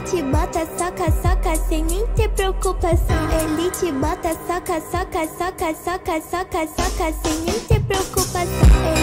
te bota, soca, soca, sem nem ter preocupação. Ele te bota, soca, soca, soca, soca, soca, soca, sem nem ter preocupação.